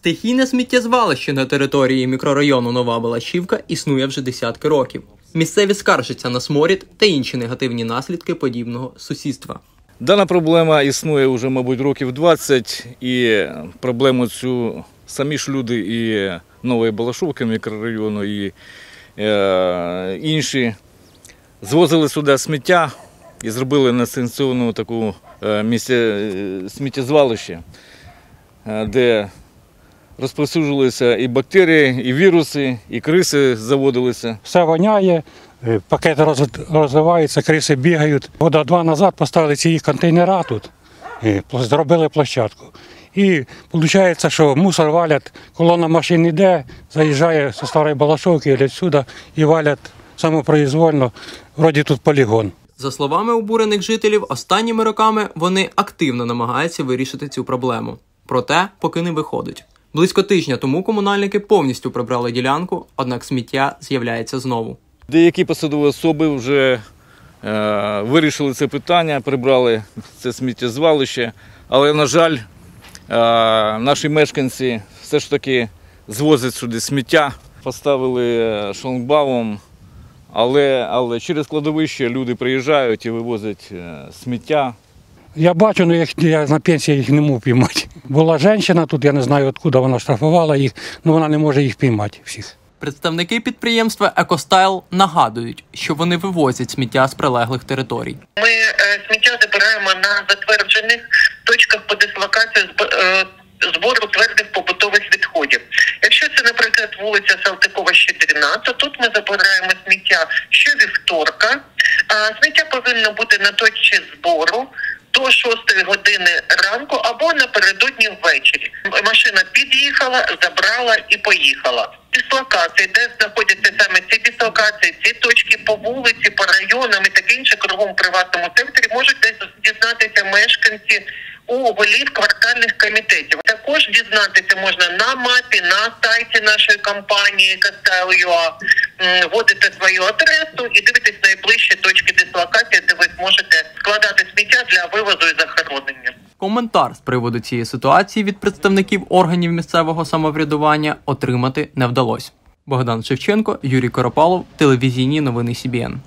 Стихійне сміттєзвалище на території мікрорайону Нова Балашівка існує вже десятки років. Місцеві скаржаться на сморід та інші негативні наслідки подібного сусідства. Дана проблема існує вже, мабуть, років 20, і проблему цю самі ж люди і Нової Балашівки мікрорайону, і інші звозили сюди сміття і зробили несанкціоновану таку сміттєзвалище, де розповсюджувалися і бактерії, і віруси, і криси заводилися. Все воняє, пакети розливаються, криси бігають. Года 2 назад поставили ці контейнери тут, зробили площадку. І виходить, що мусор валять, колона машин йде, заїжджає зі Старої Балашівки, йдуть сюди і валять самопроізвольно, вроді тут полігон. За словами обурених жителів, останніми роками вони активно намагаються вирішити цю проблему. Проте, поки не виходить. Близько тижня тому комунальники повністю прибрали ділянку, однак сміття з'являється знову. Деякі посадові особи вже вирішили це питання, прибрали це сміттєзвалище, але, на жаль, наші мешканці все ж таки звозять сюди сміття, поставили шлагбаум, але через кладовище люди приїжджають і вивозять сміття. Я бачу, але я на пенсії їх не можу піймати. Була жінка тут, я не знаю, відкуди вона штрафувала їх, але вона не може їх піймати всіх. Представники підприємства «Екостайл» нагадують, що вони вивозять сміття з прилеглих територій. Ми сміття забираємо на затверджених точках по дислокації збору твердих побутових відходів. Якщо це, наприклад, вулиця Салтикова, 14, тут ми забираємо сміття щовівторка. Сміття повинно бути на точці збору до 6 години ранку або напередодні ввечері. Машина під'їхала, забрала і поїхала. Дислокації, де знаходяться саме ці дислокації, ці точки по вулиці, по районам і таке інше кругом приватному секторі можуть десь дізнатися мешканці у голів квартальних комітетів. Також дізнатися можна на мапі, на сайті нашої компанії «Екостайл.ua», вводити свою адресу і дивитись найближчі точки дислокації, де ви зможете складати сміття для вивозу і захоронення. Коментар з приводу цієї ситуації від представників органів місцевого самоврядування отримати не вдалося. Богдан Шевченко, Юрій Коропалов, телевізійні новини СІБІН.